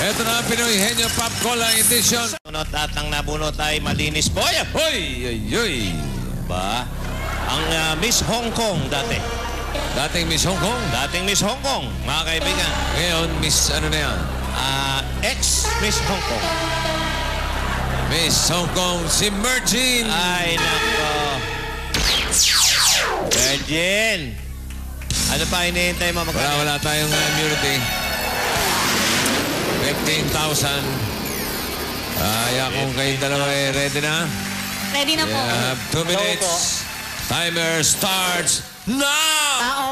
Ito na ang Pinoy Henyo Pop Cola Edition. Bunot at ang nabunot ay malinis po. Hoy! Ba? Ang Miss Hong Kong dati. Dating Miss Hong Kong. Dating Miss Hong Kong, mga kaibigan. Ngayon, Miss ano na yan? Ex-Miss Hong Kong. Miss Hong Kong, si Mergin. Ay, nako. Virgin. Ano pa hinihintay mo? Wala tayong immunity. 15,000. Kung kayong dalawa ay ready na. Ready na po. You have 2 minutes. Timer starts now! Tao?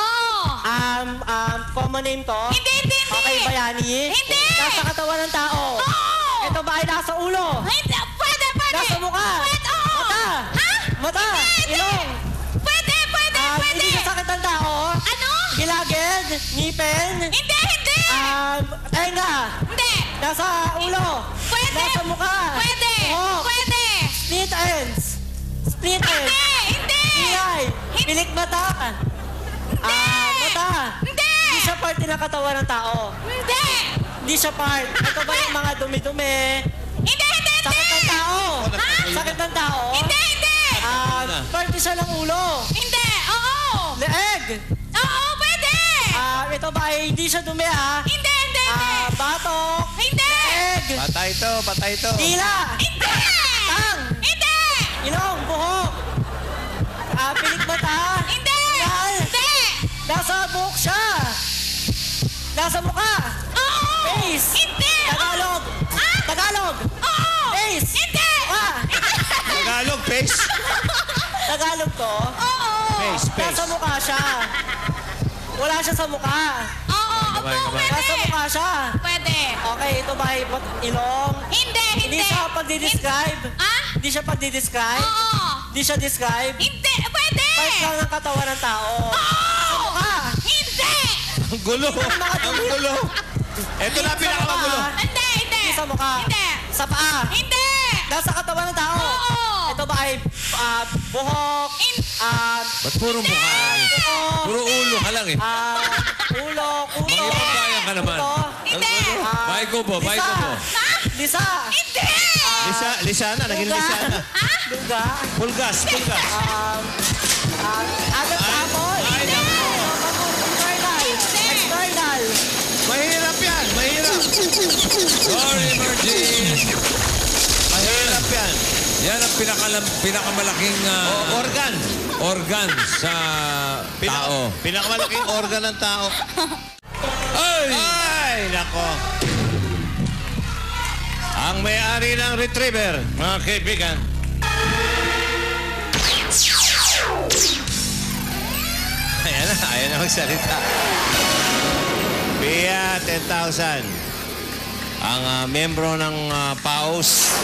Common name to? Hindi. Okay, bayani? Hindi. Nasa katawan ng tao? Oo. Ito ba ay nasa ulo? Hindi. Pwede. Nasa mukha? Pwede, oo. Mata? Ha? Mata? Hindi. Ilong? Pwede. Hindi sasakit ng tao? Ano? Gilagid? Ngipin? Hindi. Tenga? Hindi. Nasa ulo? Pwede. Nasa mukha? Pwede. Buhok? Pwede. Split ends? Split ends? Hindi. Iyay? Pilik mata? Mata? Hindi. Hindi siya part ng katawan ng tao? Hindi. Hindi siya part. Ito ba yung mga dumi-dumi? Hindi. Sakit ng tao? Ha? Sakit ng tao? Hindi. Parte siya ng ulo? Hindi. Oo. Leeg? Oo, pwede. Ito ba ay hindi siya dumi Hindi. Batok? Hindi. Leeg? Patay ito. Dila? Hindi. Tang? Hindi. Ilong? Buhok? Pilik mata? Hindi. Ngal? Hindi. Nasa buhok siya? Nasa mukha? Oo. Face? Hindi. Tagalog? Ha? Tagalog? Oo. Face? Hindi. Mukha? Tagalog, face. Tagalog to? Oo. Face. Nasa mukha siya? Wala siya sa mukha? Oo. Opo, pwede. Nasa mukha siya? Pwede. Okay, ito ba ay ilong? Hindi. Hindi siya pagdidescribe? Hindi siya pagdidescribe? Oo. Hindi siya describe? Hindi. Pwede. Part lang ng katawan ng tao. Sa mukha? Hindi. Ang gulo. Ito na pinakamagulo. Hindi. Hindi sa mukha? Hindi. Sa paa? Hindi. Nasa katawan ng tao? Oo. Ito ba ay buhok? Ba't puro mukha? Buhok? Puro ulo ka lang eh. Ulo? Kuto? Mangipagbayan ka naman. Kuto? Hindi. Bye ko po. Lisa? Hindi. Lisana, naging Lisana. Luga? Pulgas. Agad sa apol? Ay, nako. External? Mahirap yan. Sorry, Mergin. Mahirap yan. Yan ang pinakamalaking organ sa tao. Pinakamalaking organ ng tao. Ay, nako. Ang may-ari ng retriever, mga kaibigan. Ayan na magsalita. Pia, 10,000. Ang membro ng PAOS.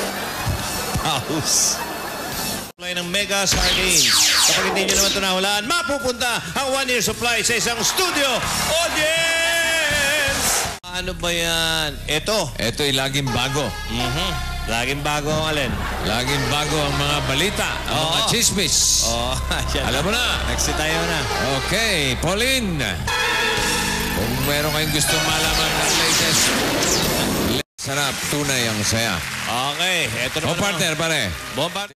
Supply ng Mega Sardines. Kapag hindi nyo naman ito nahulaan, mapupunta ang 1-year supply sa isang studio audience! Ano ba yan? Ito'y laging bago. Laging bago ang alin. Laging bago ang mga balita, ang mga chismis. Alam mo na. Next tayo na. Okay, Pauline. Kung meron kayong gustong malaman ng latest, sarap, tunay ang saya. Okay, eto O naman. partner, pare. Bomba.